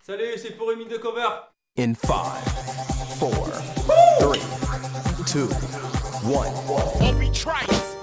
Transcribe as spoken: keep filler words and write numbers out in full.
Salut, c'est pour une mine de cover. In five, four, three, two, one. Obi Trice.